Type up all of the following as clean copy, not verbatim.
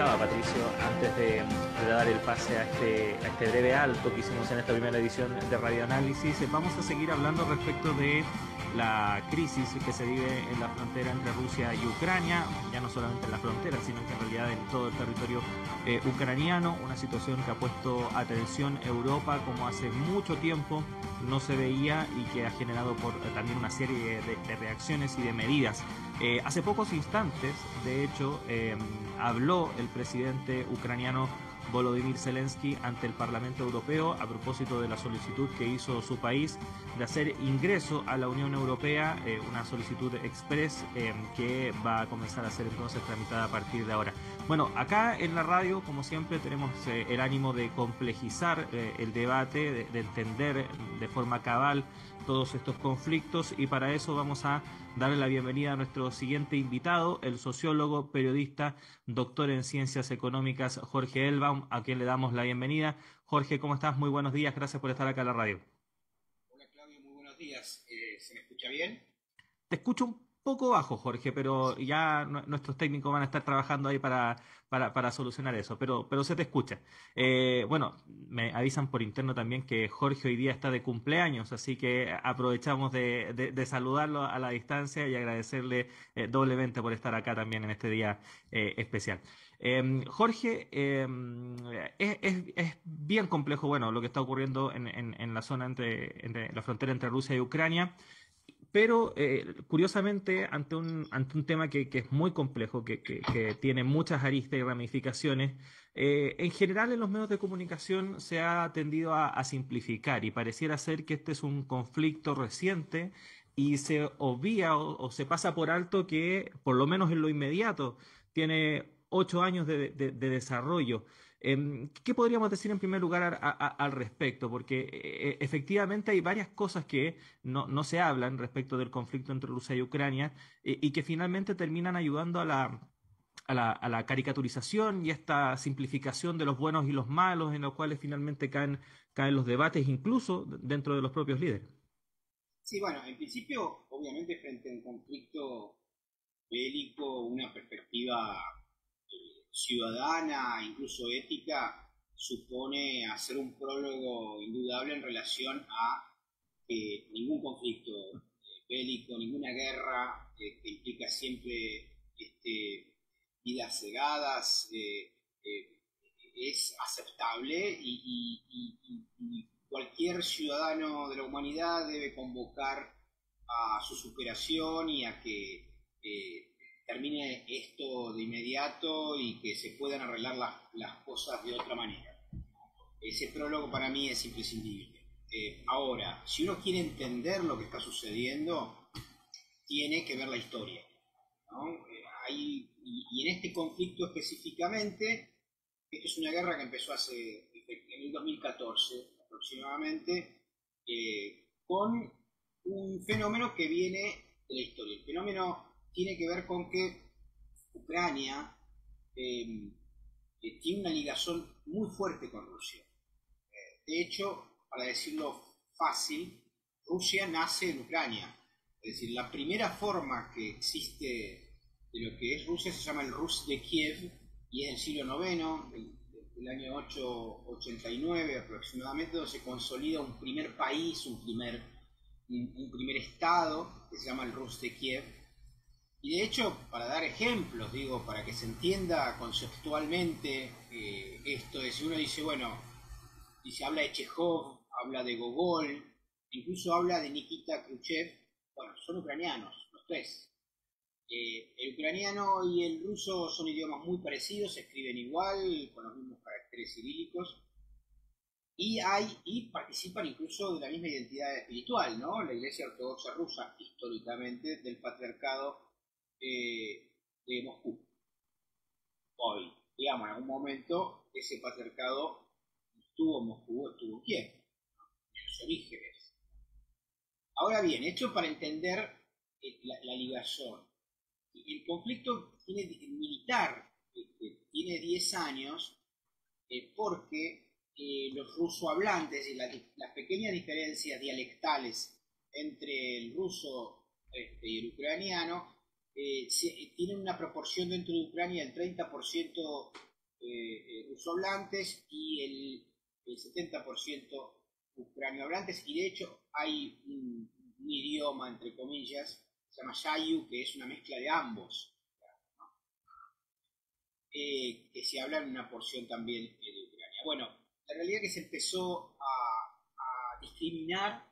comentaba Patricio antes de dar el pase a este breve alto que hicimos en esta primera edición de Radio Análisis, vamos a seguir hablando respecto de la crisis que se vive en la frontera entre Rusia y Ucrania, ya no solamente en la frontera, sino que en realidad en todo el territorio ucraniano, una situación que ha puesto atención Europa como hace mucho tiempo no se veía y que ha generado también una serie de reacciones y de medidas. Hace pocos instantes, de hecho, habló el presidente ucraniano Volodymyr Zelensky ante el Parlamento Europeo a propósito de la solicitud que hizo su país de hacer ingreso a la Unión Europea, una solicitud express que va a comenzar a ser entonces tramitada a partir de ahora. Bueno, acá en la radio, como siempre, tenemos el ánimo de complejizar el debate, de entender de forma cabal todos estos conflictos, y para eso vamos a darle la bienvenida a nuestro siguiente invitado, el sociólogo, periodista, doctor en ciencias económicas, Jorge Elbaum, a quien le damos la bienvenida. Jorge, ¿cómo estás? Muy buenos días, gracias por estar acá en la radio. Hola Claudio, muy buenos días. ¿Se me escucha bien? Te escucho un poco bajo, Jorge, pero Sí. ya nuestros técnicos van a estar trabajando ahí para solucionar eso, pero se te escucha. Bueno, me avisan por interno también que Jorge hoy día está de cumpleaños, así que aprovechamos de saludarlo a la distancia y agradecerle doblemente por estar acá también en este día especial. Jorge, es bien complejo, bueno, lo que está ocurriendo en la zona entre la frontera entre Rusia y Ucrania. Pero curiosamente, ante un tema que es muy complejo, que tiene muchas aristas y ramificaciones, en general en los medios de comunicación se ha tendido a simplificar, y pareciera ser que este es un conflicto reciente y se obvia o se pasa por alto que, por lo menos en lo inmediato, tiene 8 años de desarrollo. ¿Qué podríamos decir en primer lugar al respecto? Porque efectivamente hay varias cosas que no se hablan respecto del conflicto entre Rusia y Ucrania, y que finalmente terminan ayudando a la caricaturización y esta simplificación de los buenos y los malos, en los cuales finalmente caen los debates, incluso dentro de los propios líderes. Sí, bueno, en principio, obviamente frente a un conflicto bélico, una perspectiva ciudadana, incluso ética, supone hacer un prólogo indudable en relación a que ningún conflicto bélico, ninguna guerra que implica siempre vidas cegadas, es aceptable y cualquier ciudadano de la humanidad debe convocar a su superación y a que termine esto de inmediato y que se puedan arreglar las cosas de otra manera. Ese prólogo para mí es imprescindible. Ahora, si uno quiere entender lo que está sucediendo, tiene que ver la historia, ¿no? Y en este conflicto específicamente, esto es una guerra que empezó en el 2014 aproximadamente, con un fenómeno que viene de la historia. El fenómeno tiene que ver con que Ucrania tiene una ligación muy fuerte con Rusia. De hecho, para decirlo fácil, Rusia nace en Ucrania. Es decir, la primera forma que existe de lo que es Rusia se llama el Rus de Kiev y es del siglo noveno, del año 889 aproximadamente, donde se consolida un primer país, un primer estado que se llama el Rus de Kiev. Y de hecho, para dar ejemplos, digo, para que se entienda conceptualmente esto, es si uno dice, bueno, y se habla de Chekhov, habla de Gogol, incluso habla de Nikita Khrushchev, bueno, son ucranianos, los tres. El ucraniano y el ruso son idiomas muy parecidos, se escriben igual, con los mismos caracteres cirílicos, y participan incluso de la misma identidad espiritual, ¿no? La Iglesia Ortodoxa rusa, históricamente, del patriarcado de Moscú. Hoy, digamos, en algún momento, ese patriarcado estuvo en Moscú, estuvo en Kiev, en los orígenes. Ahora bien, hecho para entender la ligación. El conflicto militar tiene 10 años porque los rusohablantes y las pequeñas diferencias dialectales entre el ruso y el ucraniano tienen una proporción dentro de Ucrania del 30% rusohablantes y el 70% ucranohablantes, y de hecho hay un idioma, entre comillas, se llama Yayu, que es una mezcla de ambos, ¿no? Que se habla en una porción también de Ucrania. Bueno, la realidad es que se empezó a discriminar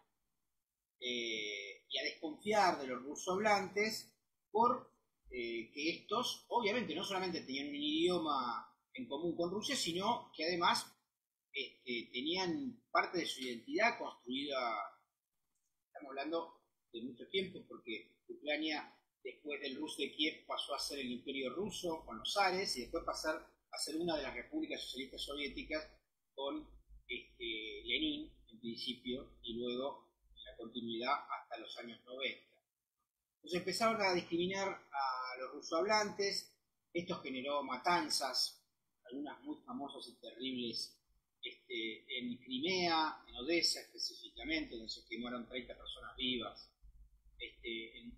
y a desconfiar de los rusohablantes por que estos, obviamente, no solamente tenían un idioma en común con Rusia, sino que además tenían parte de su identidad construida, estamos hablando de mucho tiempo, porque Ucrania, después del Rus de Kiev, pasó a ser el Imperio Ruso con los zares, y después pasar a ser una de las repúblicas socialistas soviéticas con Lenin, en principio, y luego en la continuidad hasta los años 90. Entonces empezaron a discriminar a los rusohablantes, esto generó matanzas, algunas muy famosas y terribles, en Crimea, en Odessa específicamente, donde se quemaron 30 personas vivas, en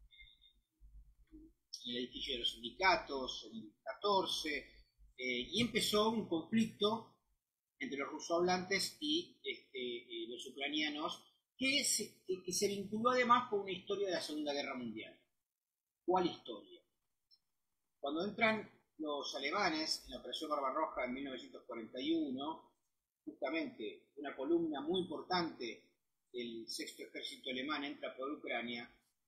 el edificio de los sindicatos, en el 14, y empezó un conflicto entre los rusohablantes y los ucranianos, que se vinculó además con una historia de la Segunda Guerra Mundial. ¿Cuál historia? Cuando entran los alemanes en la Operación Barbarroja en 1941, justamente una columna muy importante del Sexto Ejército Alemán entra por Ucrania,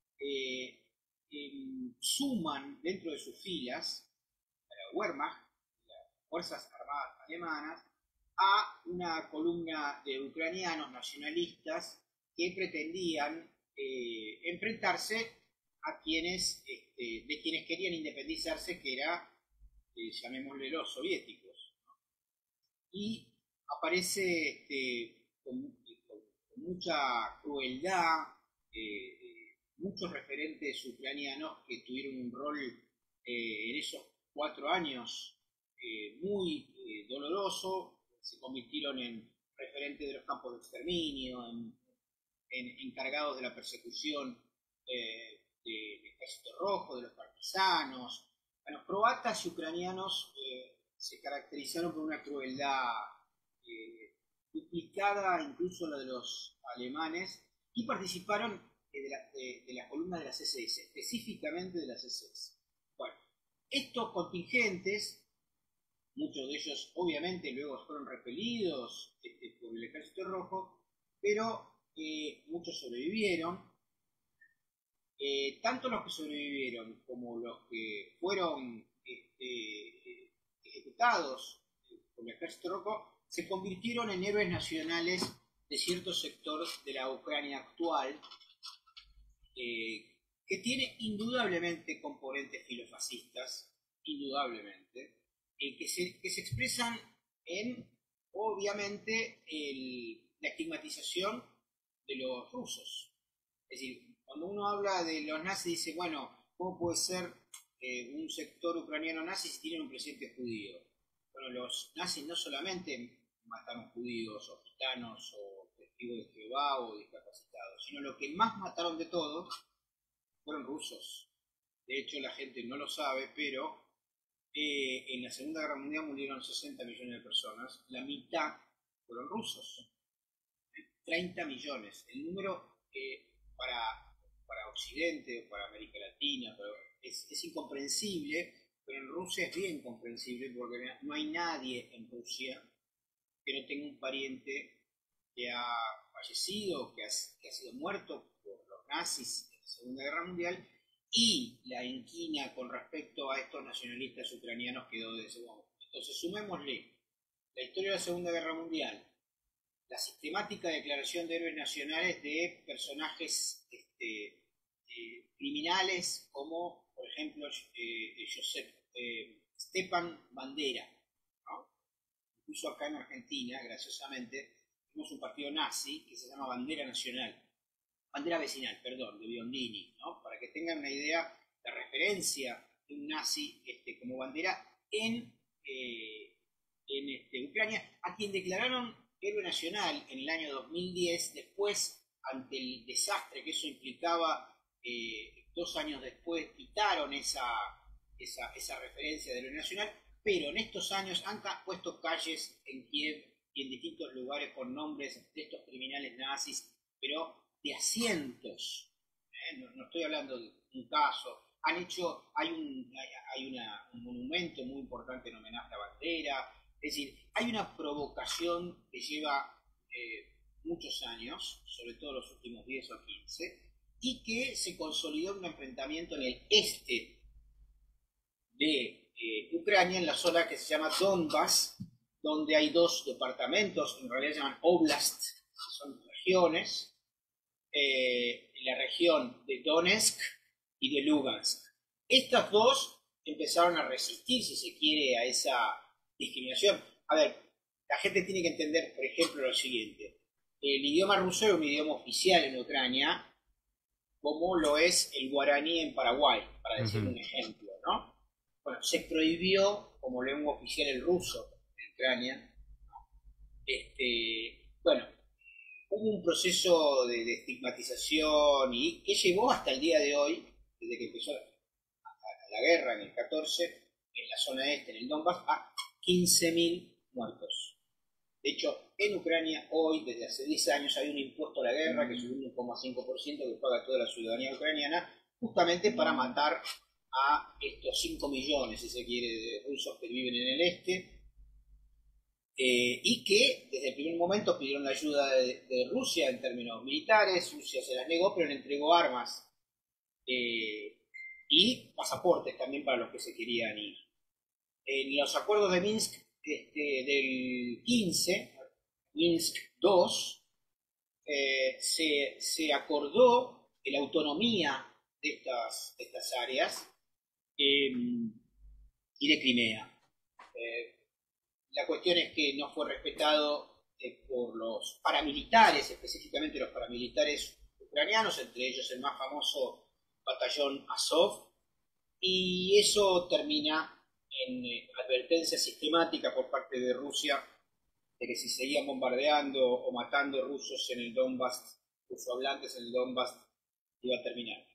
suman dentro de sus filas a la Wehrmacht, las Fuerzas Armadas Alemanas, a una columna de ucranianos nacionalistas que pretendían enfrentarse a quienes, de quienes querían independizarse, que era, llamémosle, los soviéticos, ¿no? Y aparece con mucha crueldad muchos referentes ucranianos que tuvieron un rol en esos 4 años muy doloroso, se convirtieron en referentes de los campos de exterminio, en encargados de la persecución del Ejército Rojo, de los partisanos. Bueno, croatas y ucranianos se caracterizaron por una crueldad duplicada incluso la de los alemanes, y participaron de la columna de las SS, específicamente de las SS. Bueno, estos contingentes, muchos de ellos obviamente luego fueron repelidos por el Ejército Rojo, pero muchos sobrevivieron. Tanto los que sobrevivieron como los que fueron ejecutados por el Ejército Rojo se convirtieron en héroes nacionales de cierto sector de la Ucrania actual, que tiene indudablemente componentes filofascistas, indudablemente, que se expresan en, obviamente, la estigmatización de los rusos. Es decir, cuando uno habla de los nazis, dice, bueno, ¿cómo puede ser un sector ucraniano nazi si tienen un presidente judío? Bueno, los nazis no solamente mataron judíos o gitanos o testigos de Jehová o discapacitados, sino lo que más mataron de todos fueron rusos. De hecho, la gente no lo sabe, pero en la Segunda Guerra Mundial murieron 60 millones de personas, la mitad fueron rusos. 30 millones. El número para Occidente, para América Latina, es incomprensible, pero en Rusia es bien comprensible, porque no hay nadie en Rusia que no tenga un pariente que ha fallecido, que ha sido muerto por los nazis en la Segunda Guerra Mundial, y la inquina con respecto a estos nacionalistas ucranianos quedó de ese modo. Entonces, sumémosle la historia de la Segunda Guerra Mundial, la sistemática declaración de héroes nacionales de personajes criminales como, por ejemplo, Stepan Bandera, ¿no? Incluso acá en Argentina, graciosamente, tenemos un partido nazi que se llama Bandera Nacional, Bandera Vecinal, perdón, de Biondini, ¿no? Para que tengan una idea de referencia de un nazi como bandera en Ucrania, a quien declararon héroe nacional en el año 2010, después, ante el desastre que eso implicaba, 2 años después quitaron esa referencia de héroe nacional, pero en estos años han puesto calles en Kiev y en distintos lugares con nombres de estos criminales nazis, pero de a cientos. No estoy hablando de un caso. Hay un monumento muy importante en homenaje a Bandera. Es decir, hay una provocación que lleva muchos años, sobre todo los últimos 10 o 15, y que se consolidó en un enfrentamiento en el este de Ucrania, en la zona que se llama Donbass, donde hay dos departamentos, en realidad se llaman oblast, que son regiones, la región de Donetsk y de Lugansk. Estas dos empezaron a resistir, si se quiere, a esa discriminación. A ver, la gente tiene que entender, por ejemplo, lo siguiente. El idioma ruso es un idioma oficial en Ucrania, como lo es el guaraní en Paraguay, para decir un ejemplo, ¿no? Bueno, se prohibió como lengua oficial el ruso en Ucrania. Bueno, hubo un proceso de estigmatización y que llevó hasta el día de hoy, desde que empezó la guerra en el 14, en la zona este, en el Donbass, a 15.000 muertos. De hecho, en Ucrania hoy, desde hace 10 años, hay un impuesto a la guerra, que es un 1,5% que paga toda la ciudadanía ucraniana, justamente para matar a estos 5 millones, si se quiere, de rusos que viven en el este, y que desde el primer momento pidieron la ayuda de Rusia en términos militares. Rusia se las negó, pero le entregó armas y pasaportes también para los que se querían ir. En los acuerdos de Minsk del 15, Minsk II, se acordó la autonomía de estas áreas y de Crimea. La cuestión es que no fue respetado por los paramilitares, específicamente los paramilitares ucranianos, entre ellos el más famoso batallón Azov, y eso termina en advertencia sistemática por parte de Rusia de que si seguían bombardeando o matando rusos en el Donbass, rusohablantes en el Donbass, iba a terminar.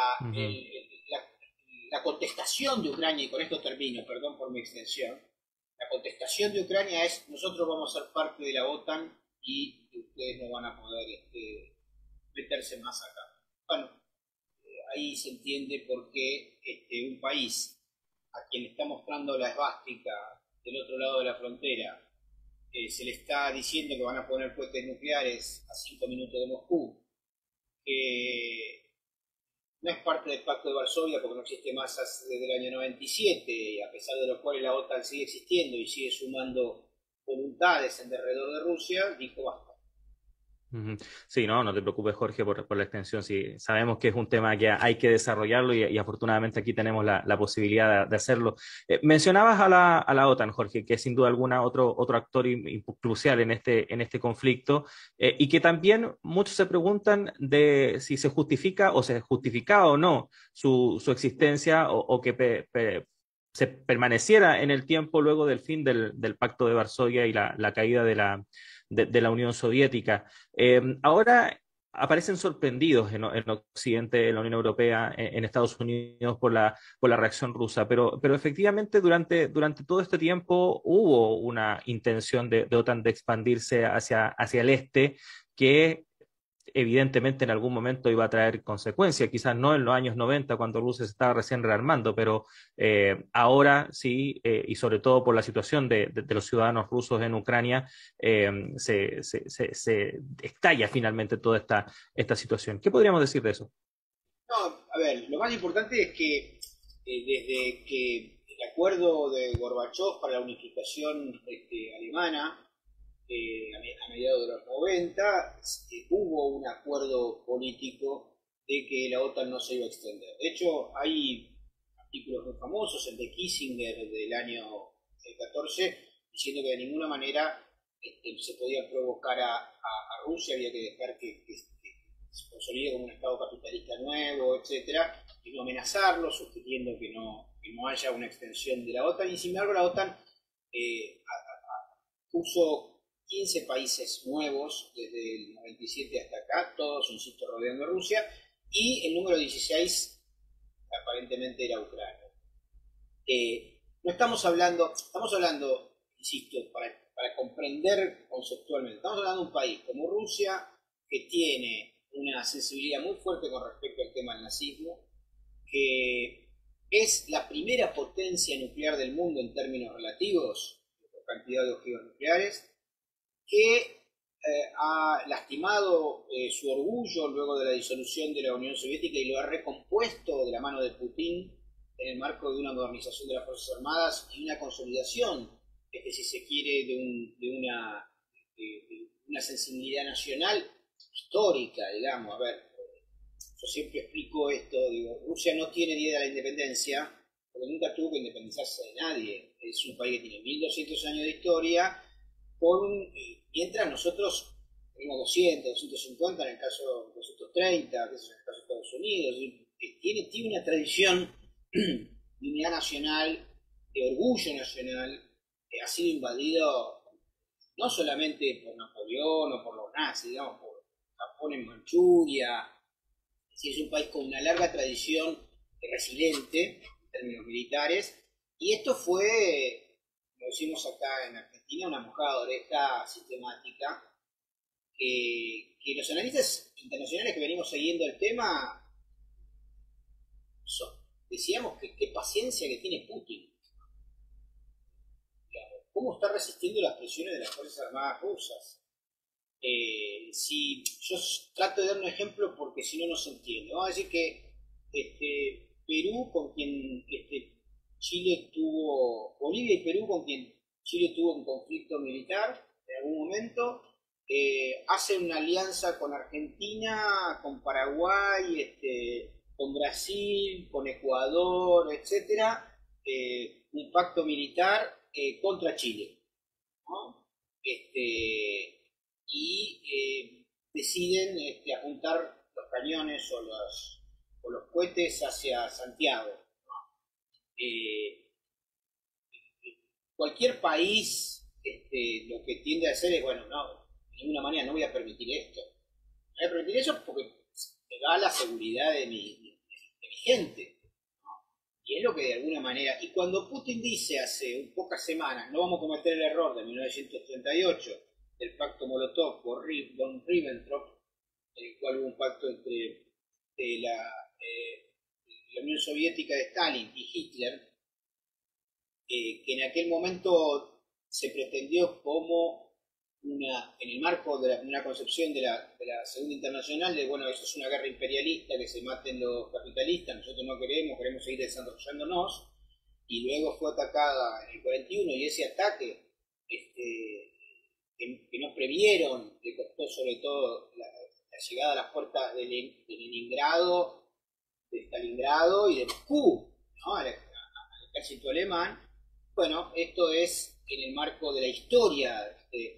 La contestación de Ucrania, y con esto termino, perdón por mi extensión, la contestación de Ucrania es: nosotros vamos a ser parte de la OTAN y ustedes no van a poder meterse más acá. Bueno, ahí se entiende por qué un país a quien le está mostrando la esvástica del otro lado de la frontera, se le está diciendo que van a poner cohetes nucleares a 5 minutos de Moscú, que no es parte del Pacto de Varsovia porque no existe más desde el año 97, a pesar de lo cual la OTAN sigue existiendo y sigue sumando voluntades en derredor de Rusia, dijo basta. Sí, no te preocupes, Jorge, por la extensión. Sí, sabemos que es un tema que hay que desarrollarlo y afortunadamente aquí tenemos la posibilidad de hacerlo. Mencionabas a la OTAN, Jorge, que es sin duda alguna otro actor crucial en este conflicto, y que también muchos se preguntan de si se justifica o se justificaba o no su existencia o que se permaneciera en el tiempo luego del fin del Pacto de Varsovia y la caída de la Unión Soviética. Ahora aparecen sorprendidos en Occidente, en la Unión Europea, en Estados Unidos por la reacción rusa, pero efectivamente durante todo este tiempo hubo una intención de OTAN de expandirse hacia el este, que evidentemente en algún momento iba a traer consecuencias, quizás no en los años 90 cuando Rusia se estaba recién rearmando, pero ahora sí, y sobre todo por la situación de los ciudadanos rusos en Ucrania, se estalla finalmente toda esta situación. ¿Qué podríamos decir de eso? No, a ver, lo más importante es que desde que el acuerdo de Gorbachev para la unificación alemana, a mediados de los 90, hubo un acuerdo político de que la OTAN no se iba a extender. De hecho, hay artículos muy famosos, el de Kissinger del año 14, diciendo que de ninguna manera se podía provocar a Rusia, había que dejar que se consolide como un Estado capitalista nuevo, etcétera, y no amenazarlo, sugiriendo que no haya una extensión de la OTAN, y sin embargo la OTAN puso 15 países nuevos desde el 97 hasta acá, todos, insisto, rodeando a Rusia, y el número 16 aparentemente era Ucrania. no estamos hablando, insisto, para comprender conceptualmente, estamos hablando de un país como Rusia que tiene una sensibilidad muy fuerte con respecto al tema del nazismo, que es la primera potencia nuclear del mundo en términos relativos, por cantidad de ojivas nucleares, que ha lastimado su orgullo luego de la disolución de la Unión Soviética y lo ha recompuesto de la mano de Putin en el marco de una modernización de las Fuerzas Armadas y una consolidación, si se quiere, de una sensibilidad nacional histórica, digamos. A ver, yo siempre explico esto, digo, Rusia no tiene día de la independencia, porque nunca tuvo que independizarse de nadie. Es un país que tiene 1200 años de historia, mientras nosotros tenemos 200, 250, en el caso 230, que es en el caso de Estados Unidos. Tiene una tradición de unidad nacional, de orgullo nacional, que ha sido invadido no solamente por Napoleón o por los nazis, digamos, por Japón en Manchuria. Es un país con una larga tradición resiliente en términos militares, y esto fue, como decimos acá en Argentina, una mojada de oreja sistemática, que los analistas internacionales que venimos siguiendo el tema decíamos que qué paciencia que tiene Putin. ¿Cómo está resistiendo las presiones de las Fuerzas Armadas rusas? Si yo trato de dar un ejemplo porque si no, no se entiende. Vamos a decir que Perú, con quien Bolivia y Perú, con quien Chile tuvo un conflicto militar en algún momento, hacen una alianza con Argentina, con Paraguay, con Brasil, con Ecuador, etcétera, un pacto militar contra Chile, ¿no? Y deciden apuntar los cañones o los cohetes hacia Santiago, ¿no? Cualquier país lo que tiende a hacer es, bueno, no, de ninguna manera no voy a permitir esto. No voy a permitir eso porque me da la seguridad de mi gente. Y es lo que de alguna manera... Y cuando Putin dice hace pocas semanas, no vamos a cometer el error de 1938, del pacto Molotov por von Ribbentrop, en el cual hubo un pacto entre la Unión Soviética de Stalin y Hitler, que en aquel momento se pretendió como en el marco de una concepción de la Segunda Internacional, de bueno, eso es una guerra imperialista, que se maten los capitalistas, nosotros no queremos seguir desarrollándonos, y luego fue atacada en el 41, y ese ataque que nos previeron, que costó sobre todo la llegada a las puertas de Leningrado, de Stalingrado y de Moscú, ¿no? al ejército alemán. Bueno, esto es en el marco de la historia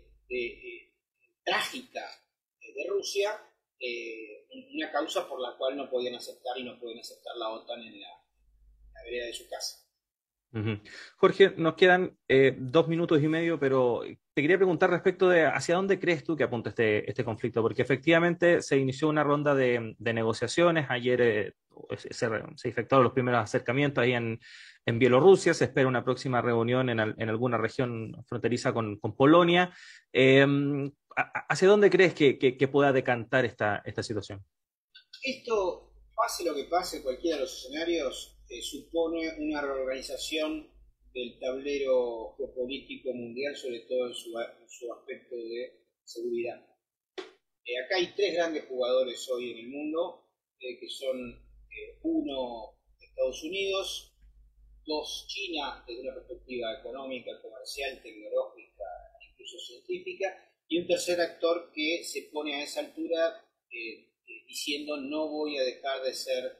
trágica de Rusia, una causa por la cual no podían aceptar y no pueden aceptar la OTAN en la vereda de su casa. Jorge, nos quedan 2 minutos y medio, pero te quería preguntar respecto de hacia dónde crees tú que apunta este conflicto, porque efectivamente se inició una ronda de negociaciones, ayer se efectuaron los primeros acercamientos ahí en Bielorrusia, se espera una próxima reunión en alguna región fronteriza con Polonia. ¿Hacia dónde crees que pueda decantar esta situación? Esto, pase lo que pase, cualquiera de los escenarios, supone una reorganización del tablero geopolítico mundial, sobre todo en su aspecto de seguridad. Acá hay tres grandes jugadores hoy en el mundo, que son uno, Estados Unidos, dos, China, desde una perspectiva económica, comercial, tecnológica, incluso científica, y un tercer actor que se pone a esa altura diciendo no voy a dejar de ser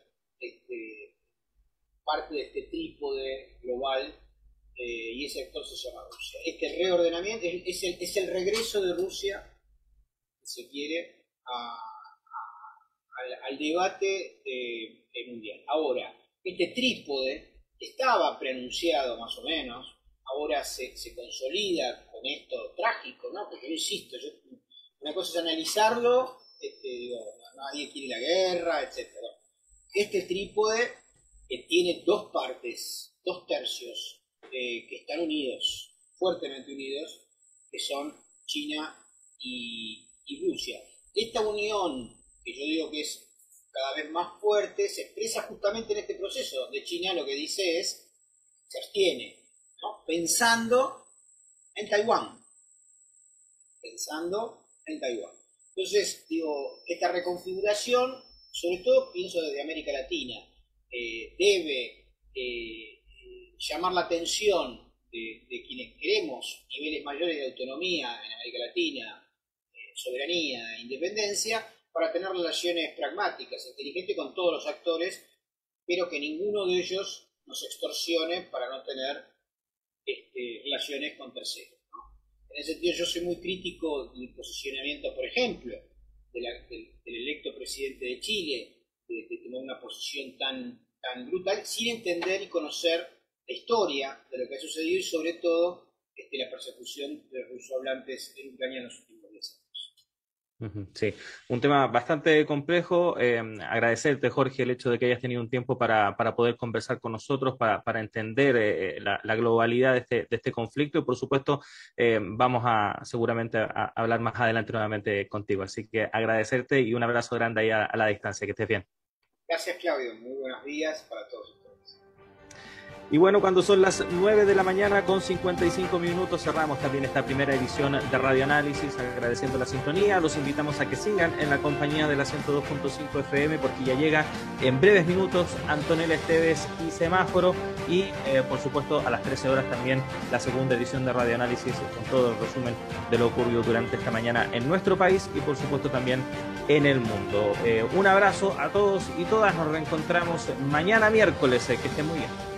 parte de este trípode global, y ese actor se llama Rusia. Este reordenamiento es el regreso de Rusia, si se quiere, al debate mundial. Ahora, este trípode estaba preanunciado más o menos, ahora se consolida con esto trágico, ¿no? Porque yo insisto, una cosa es analizarlo, digo, nadie quiere la guerra, etc. Este trípode que tiene dos partes, 2 tercios que están unidos, fuertemente unidos, que son China y Rusia. Esta unión, que yo digo que es cada vez más fuerte, se expresa justamente en este proceso, donde China lo que dice es, se abstiene, ¿no? Pensando en Taiwán. Entonces, digo, esta reconfiguración, sobre todo pienso desde América Latina, debe llamar la atención de quienes queremos niveles mayores de autonomía en América Latina, soberanía, independencia, para tener relaciones pragmáticas, inteligentes con todos los actores, pero que ninguno de ellos nos extorsione para no tener relaciones con terceros, ¿no? En ese sentido, yo soy muy crítico del posicionamiento, por ejemplo, del electo presidente de Chile, de tomar una posición tan brutal, sin entender y conocer la historia de lo que ha sucedido y sobre todo la persecución de los rusohablantes en Ucrania en los últimos 10 años. Sí, un tema bastante complejo. Agradecerte, Jorge, el hecho de que hayas tenido un tiempo para poder conversar con nosotros, para entender la globalidad de este conflicto y, por supuesto, vamos seguramente a hablar más adelante nuevamente contigo. Así que agradecerte y un abrazo grande ahí a la distancia. Que estés bien. Gracias, Claudio. Muy buenos días para todos ustedes. Y bueno, cuando son las 9 de la mañana con 55 minutos cerramos también esta primera edición de Radio Análisis, agradeciendo la sintonía. Los invitamos a que sigan en la compañía de la 102.5 FM porque ya llega en breves minutos Antonella Esteves y Semáforo y por supuesto a las 13 horas también la segunda edición de Radio Análisis con todo el resumen de lo ocurrido durante esta mañana en nuestro país y por supuesto también en el mundo. Un abrazo a todos y todas, nos reencontramos mañana miércoles, que estén muy bien.